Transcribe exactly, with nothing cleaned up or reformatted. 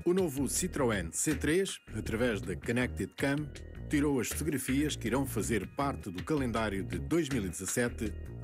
O novo Citroën C três, através da Connected Cam, tirou as fotografias que irão fazer parte do calendário de dois mil e dezassete